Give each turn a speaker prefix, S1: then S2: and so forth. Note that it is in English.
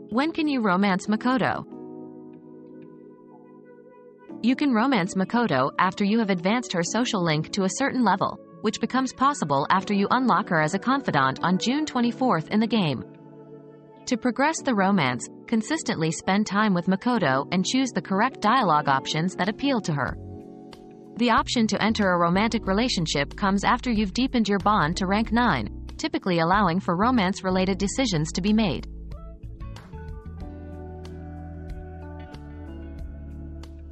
S1: When can you romance Makoto? You can romance Makoto after you have advanced her social link to a certain level, which becomes possible after you unlock her as a confidant on June 24th in the game. To progress the romance, consistently spend time with Makoto and choose the correct dialogue options that appeal to her. The option to enter a romantic relationship comes after you've deepened your bond to rank 9, typically allowing for romance-related decisions to be made.